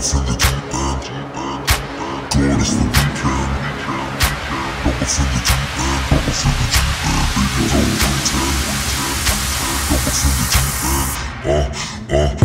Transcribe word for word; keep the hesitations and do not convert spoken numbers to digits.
off in the deep end. God is the weekend. Jump off in the deep end. Jump off in the deep end. Baby, don't pretend. Jump off in the deep end. Uh, uh.